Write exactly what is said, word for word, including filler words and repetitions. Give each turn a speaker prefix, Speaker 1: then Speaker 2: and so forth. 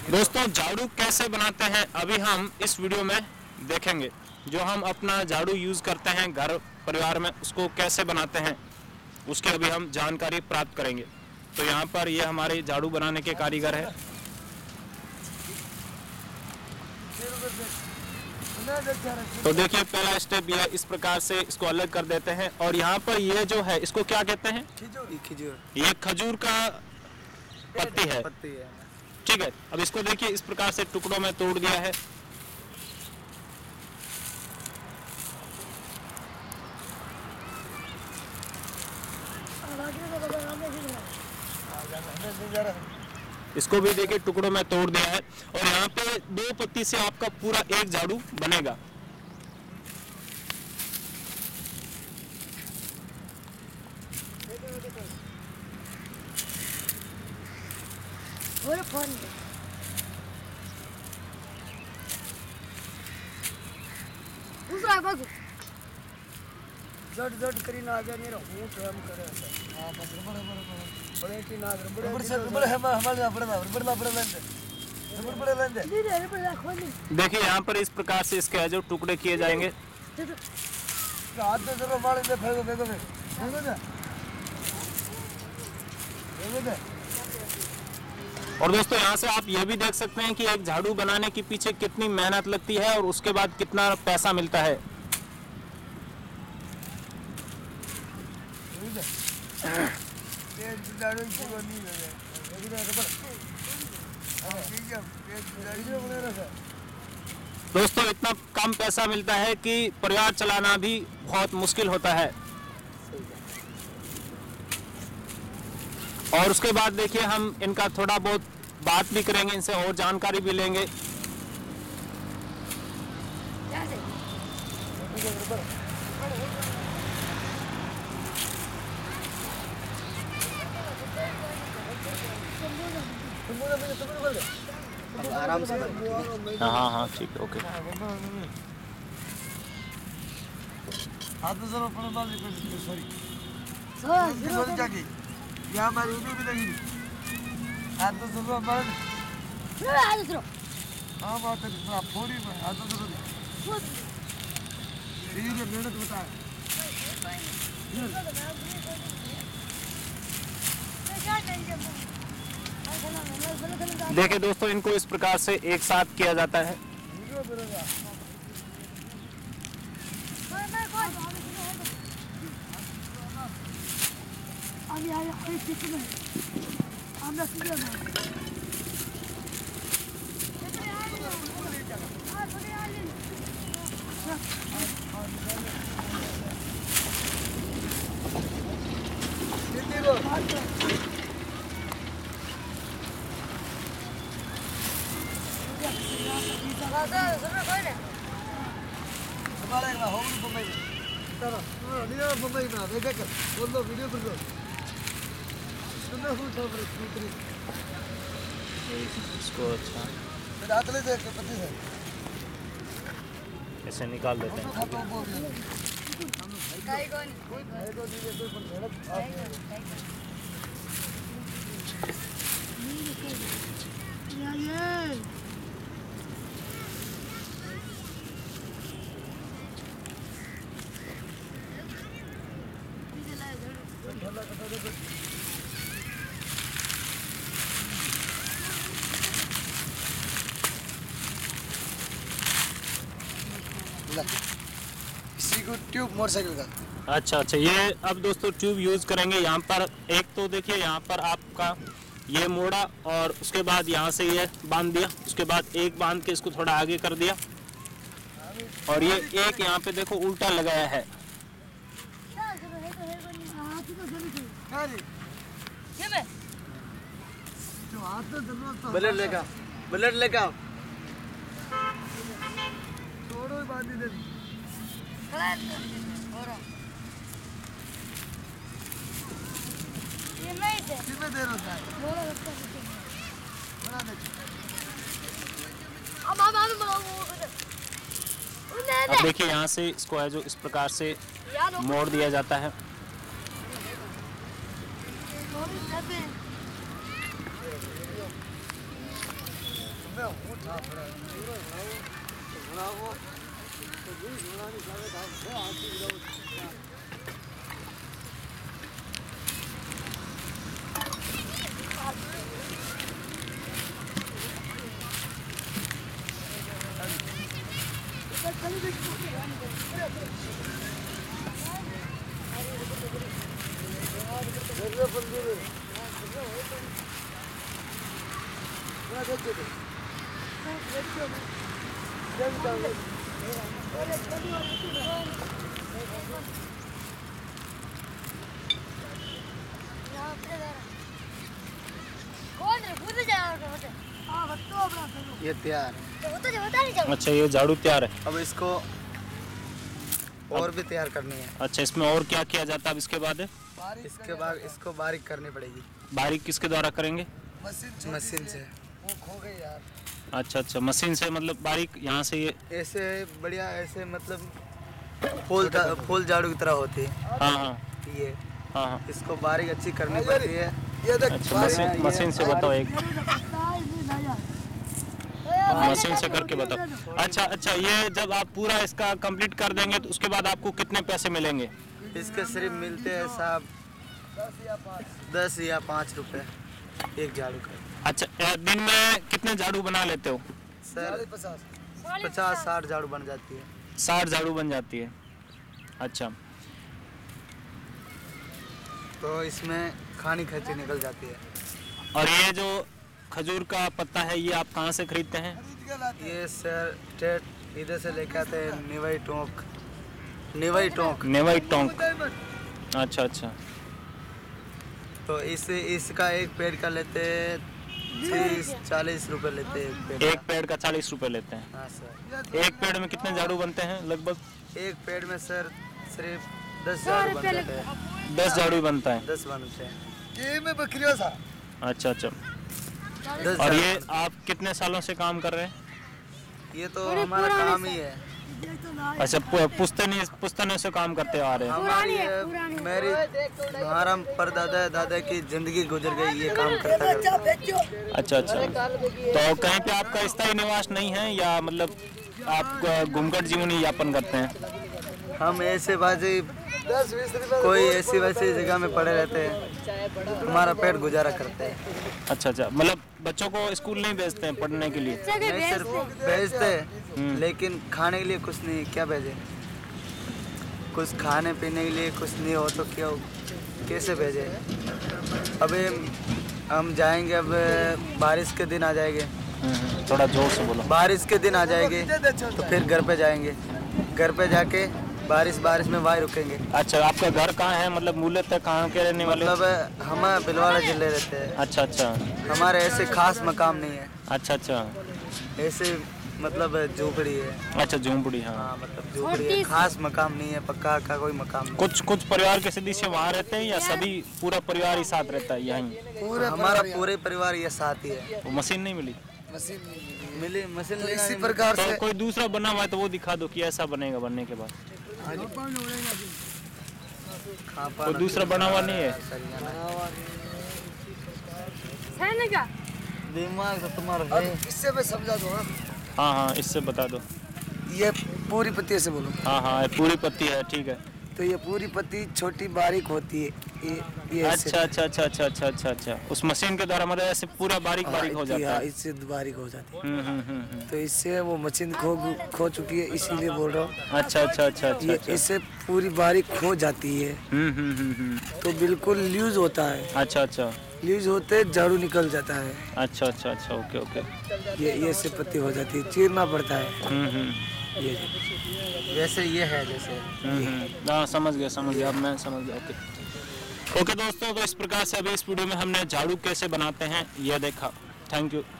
Speaker 1: दोस्तों झाड़ू कैसे बनाते हैं अभी हम इस वीडियो में देखेंगे। जो हम अपना झाड़ू यूज़ करते हैं घर परिवार में, उसको कैसे बनाते हैं उसके अभी हम जानकारी प्राप्त करेंगे। तो यहाँ पर ये हमारे झाड़ू बनाने के कारीगर हैं। तो देखिए पहला स्टेप ये इस प्रकार से इसको अलग कर देते हैं। और यहाँ पर ये जो है इसको क्या कहते हैं?
Speaker 2: खजूर।
Speaker 1: ये खजूर का पत्ती है।
Speaker 2: पत्ती है।
Speaker 1: ठीक है, अब इसको देखिए इस प्रकार से टुकड़ों में तोड़ दिया है। इसको भी देखिए टुकड़ों में तोड़ दिया है। और यहाँ पे दो पत्ती से आपका पूरा एक झाड़ू बनेगा।
Speaker 3: दूसरा बाजू
Speaker 2: जट जट करी ना आगे नहीं रहूं तो हम करे हां बस बड़े बड़े बड़े की ना बड़े बड़े बड़े हम हमारे बड़े बड़े बड़े बड़े लेंगे बड़े बड़े लेंगे
Speaker 3: धीरे बड़ा खोली।
Speaker 1: देखिए यहाँ पर इस प्रकार से इसके जो टुकड़े किए जाएंगे।
Speaker 2: हाथ में जरूर मार दे फेंको फेंको फेंको दे फेंको दे।
Speaker 1: और दोस्तों यहाँ से आप ये भी देख सकते हैं कि एक झाड़ू बनाने के पीछे कितनी मेहनत लगती है और उसके बाद कितना पैसा मिलता है। दोस्तों इतना कम पैसा मिलता है कि परिवार चलाना भी बहुत मुश्किल होता है। और उसके बाद देखिए हम इनका थोड़ा बहुत बात भी करेंगे, इनसे और जानकारी भी लेंगे।
Speaker 2: आराम से
Speaker 1: हाँ हाँ हाँ ठीक है, ओके।
Speaker 2: हाथ में जरूर पड़े बाल सॉरी
Speaker 3: सर
Speaker 2: सॉरी जाके यहाँ हमारी उधर भी लगी हाथ में जरूर मार
Speaker 3: मेरा हाथ दूसरा
Speaker 2: हाँ बात है थोड़ा फोड़ी में हाथ में जरूर ये जो मेहनत होता है।
Speaker 1: देखिए दोस्तों इनको इस प्रकार से एक साथ किया जाता है।
Speaker 3: अभी आया अभी किसी में हम लोग सीधे में
Speaker 2: वीडियो कर
Speaker 1: इसको अच्छा
Speaker 2: हाथ ले देख पति से
Speaker 1: ऐसे निकाल देते हैं।
Speaker 2: इसी को ट्यूब मोटरसाइकिल का।
Speaker 1: अच्छा अच्छा, ये अब दोस्तों ट्यूब यूज करेंगे। यहाँ पर एक तो देखिए यहाँ पर आपका ये मोड़ा और उसके बाद यहाँ से ये बांध दिया, उसके बाद एक बांध के इसको थोड़ा आगे कर दिया और ये एक यहाँ पे देखो उल्टा लगाया है।
Speaker 2: ब्लेड लेगा ब्लेड लेगा तोड़ो बांध दे
Speaker 3: ये नहीं दे
Speaker 2: कितने देर होता है
Speaker 3: बोलो बच्चा
Speaker 2: बना दे
Speaker 3: अब अब अब
Speaker 1: अब देखिए यहाँ से इसको है जो इस प्रकार से मोड़ दिया जाता है।
Speaker 2: ये तैयार।
Speaker 1: अच्छा ये झाड़ू तैयार है।
Speaker 2: अब इसको और भी तैयार करनी है।
Speaker 1: अच्छा इसमें और क्या किया जाता है अब इसके बाद?
Speaker 2: इसके बाद इसको बारीक करनी पड़ेगी।
Speaker 1: बारीक किसके द्वारा करेंगे?
Speaker 2: मशीन से। वो खो गई यार।
Speaker 1: अच्छा अच्छा मशीन से मतलब बारीक यहाँ से ये
Speaker 2: ऐसे बढ़िया ऐसे मतलब फूल फूल झाड़ू की तरह होती है।
Speaker 1: हाँ हाँ
Speaker 2: ये
Speaker 1: हाँ हाँ
Speaker 2: इसको बारीक अच्छी करनी पड़ती है। ये देख
Speaker 1: अच्छा मशीन मशीन से बताओ एक मशीन से करके बताओ। अच्छा अच्छा ये जब आप पूरा इसका कंप्लीट कर देंगे तो उसके बाद आपको कितने पैसे मिलेंगे?
Speaker 2: इसके सिर्फ मिलते हैं साहब दस या पाँच रुपए एक झाड़ू का।
Speaker 1: अच्छा दिन में कितने झाड़ू बना लेते हो?
Speaker 2: सर पचास साठ झाड़ू बन जाती है।
Speaker 1: साठ झाड़ू बन जाती है। अच्छा
Speaker 2: तो इसमें खानी खर्ची निकल जाती है।
Speaker 1: और ये जो खजूर का पत्ता है ये आप कहाँ से खरीदते हैं?
Speaker 2: ये सर स्टेट इधर से लेके आते हैं निवाई टोंक निवाई टोंक
Speaker 1: नेवाई टोंक। अच्छा अच्छा
Speaker 2: तो इस इसका एक पेड़ का लेते हैं तीस चालीस रुपए लेते हैं एक पेड़
Speaker 1: एक पेड़ का चालीस रुपए लेते हैं।
Speaker 2: हाँ सर।
Speaker 1: एक पेड़ में कितने झाड़ू बनते हैं लगभग?
Speaker 2: एक पेड़ में सर सिर्फ दस झाड़ू बन जाते हैं।
Speaker 1: दस झाड़ू बनता है।
Speaker 2: दस बनते हैं। ये में बकरियों सा।
Speaker 1: अच्छा अच्छा
Speaker 2: दस
Speaker 1: और
Speaker 2: झाड़ू
Speaker 1: ये
Speaker 2: बनते
Speaker 1: आप कितने सालों से काम कर रहे हैं?
Speaker 2: हैं। ये तो हमारा काम ही है।
Speaker 1: अच्छा पु- पुश्तनी पुश्तने से काम करते आ रहे हैं।
Speaker 2: हमारी ये- मेरी हमारा परदादा दादा की जिंदगी गुजर गई ये काम करता करता।
Speaker 1: अच्छा अच्छा तो कहीं पे आपका स्थायी निवास नहीं है या मतलब आप घूमकर जीवन यापन करते हैं?
Speaker 2: हम ऐसे बाजी कोई ऐसी वैसी जगह में पड़े रहते हैं। हमारा पेट गुजारा करते हैं।
Speaker 1: अच्छा अच्छा मतलब बच्चों को स्कूल नहीं भेजते हैं पढ़ने के लिए?
Speaker 2: नहीं सिर्फ भेजते हैं लेकिन खाने के लिए कुछ नहीं। क्या भेजे? कुछ खाने पीने के लिए कुछ नहीं हो तो क्या कैसे भेजे? अभी हम जाएंगे अब बारिश के दिन आ जाएंगे।
Speaker 1: थोड़ा जोर से बोलो।
Speaker 2: बारिश के दिन आ जाएंगे तो फिर घर पे जाएंगे। घर पे जाके बारिश बारिश में वहीं रुकेंगे।
Speaker 1: अच्छा आपका घर कहाँ है मतलब मूलतः कहाँ के रहने वाले?
Speaker 2: मतलब हम भिलवाड़ा जिले रहते हैं।
Speaker 1: अच्छा अच्छा
Speaker 2: हमारे ऐसे खास मकाम नहीं है।
Speaker 1: अच्छा अच्छा
Speaker 2: ऐसे मतलब झोपड़ी है।
Speaker 1: अच्छा झोंपड़ी। हाँ
Speaker 2: हाँ मतलब झोपड़ी है। खास मकाम नहीं है। पक्का का कोई मकाम नहीं।
Speaker 1: कुछ कुछ परिवार के सदस्य वहाँ रहते हैं या सभी पूरा परिवार ही साथ रहता है यहीं?
Speaker 2: पूरा हमारा पूरे परिवार ये साथ ही है।
Speaker 1: वो मशीन नहीं मिली?
Speaker 2: मशीन मिली मशीन तो इसी प्रकार
Speaker 1: तो
Speaker 2: से
Speaker 1: कोई दूसरा बना हुआ है तो वो दिखा दो कि ऐसा बनेगा बनने के बाद। कोई दूसरा बना हुआ नहीं है?
Speaker 2: दिमाग तो तुम्हारा है। इससे मैं समझा दूँ।
Speaker 1: हाँ हाँ इससे बता दो।
Speaker 2: ये पूरी पत्ती से बोलो।
Speaker 1: हाँ हाँ ये पूरी पत्ती है ठीक है।
Speaker 2: तो ये पूरी पत्ती छोटी बारीक होती है। ये ये
Speaker 1: अच्छा अच्छा अच्छा अच्छा अच्छा अच्छा अच्छा उस मशीन के द्वारा मतलब ऐसे पूरा बारीक बारीक हो जाता है।
Speaker 2: इससे बारीक हो जाती है।
Speaker 1: हम्म हम्म हम्म हम्म।
Speaker 2: तो इससे वो मशीन खो खो चुकी है इसीलिए बोल रहा हूँ।
Speaker 1: अच्छा अच्छा अच्छा अच्छा
Speaker 2: ये
Speaker 1: अच्छा।
Speaker 2: इससे पूरी बारीक खो जाती है
Speaker 1: हम्म हम्म हम्म हम्म।
Speaker 2: तो बिल्कुल लूज होता है।
Speaker 1: अच्छा अच्छा
Speaker 2: लूज होते झाड़ू निकल जाता है।
Speaker 1: अच्छा अच्छा अच्छा ओके ओके।
Speaker 2: ये ये से पत्ती हो जाती है। चीरना पड़ता है।
Speaker 1: हम्म हम्म
Speaker 2: ये जैसे ये है जैसे
Speaker 1: हम्म हम्म। हाँ समझ गया समझ गया अब मैं समझ गया। ओके ओके दोस्तों तो इस प्रकार से अभी इस वीडियो में हमने झाड़ू कैसे बनाते हैं ये देखा। Thank you.